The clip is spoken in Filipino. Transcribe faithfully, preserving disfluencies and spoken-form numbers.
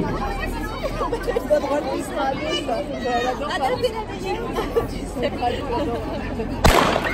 La droite qui sera à gauche, là. Attends, fais la meilleure.